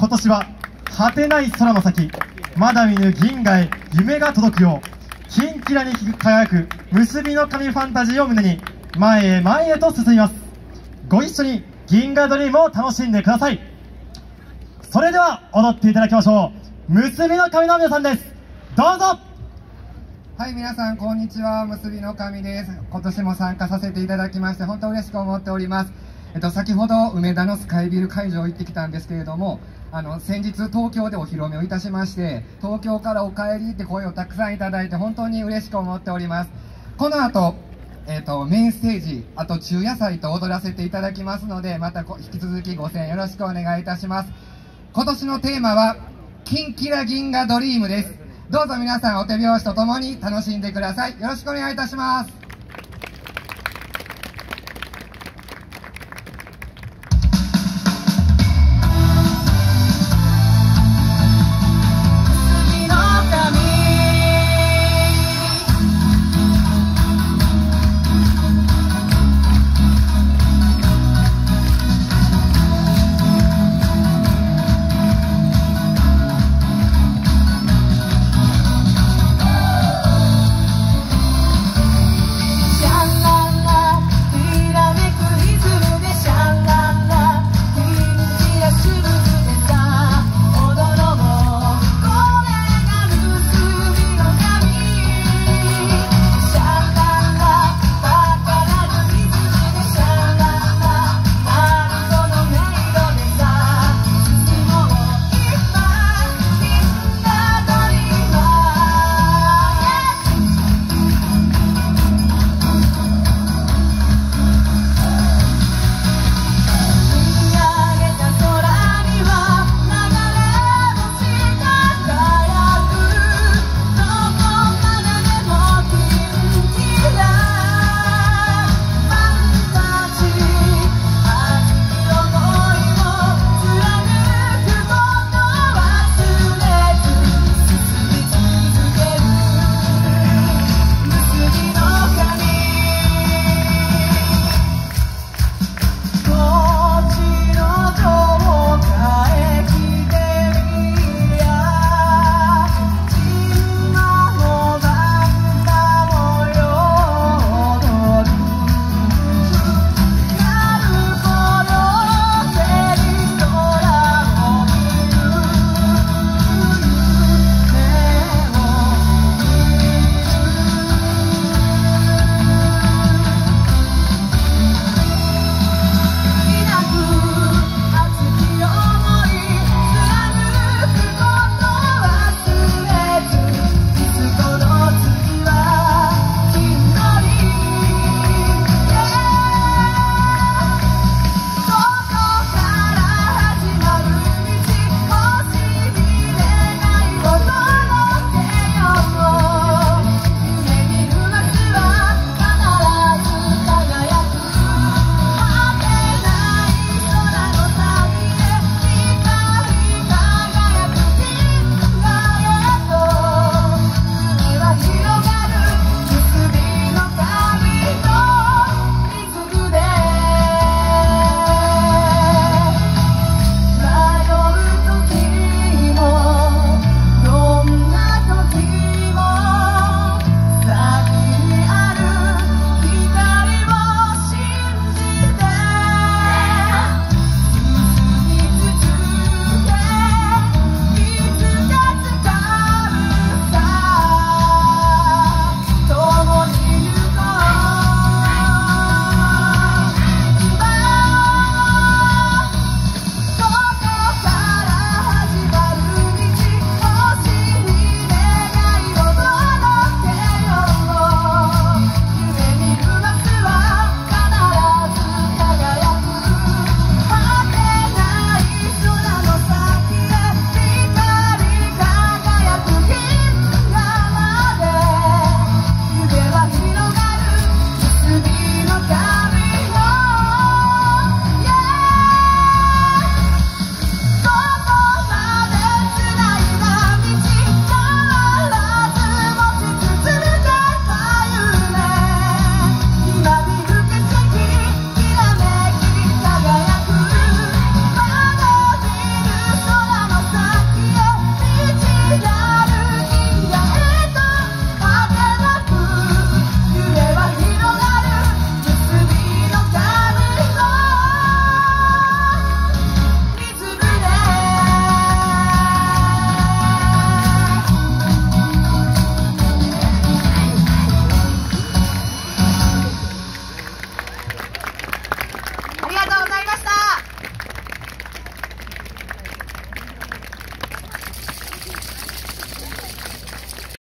今年は果てない空の先、まだ見ぬ銀河へ夢が届くよう、キンキラに輝く結びの神ファンタジーを胸に前へ前へと進みます。ご一緒に銀河ドリームを楽しんでください。それでは踊っていただきましょう。結びの神の皆さんです。どうぞ。 はい、皆さんこんにちは。結びの神です。今年も参加させていただきまして本当嬉しく思っております。先ほど梅田のスカイビル会場行ってきたんですけれども、先日東京でお披露目をいたしまして、東京からお帰りって声をたくさんいただいて本当に嬉しく思っております。この後メインステージ、あと昼夜祭と踊らせていただきますので、また引き続きご声援よろしくお願いいたします。今年のテーマはキンキラ銀河ドリームです。どうぞ皆さんお手拍子とともに楽しんでください。よろしくお願いいたします。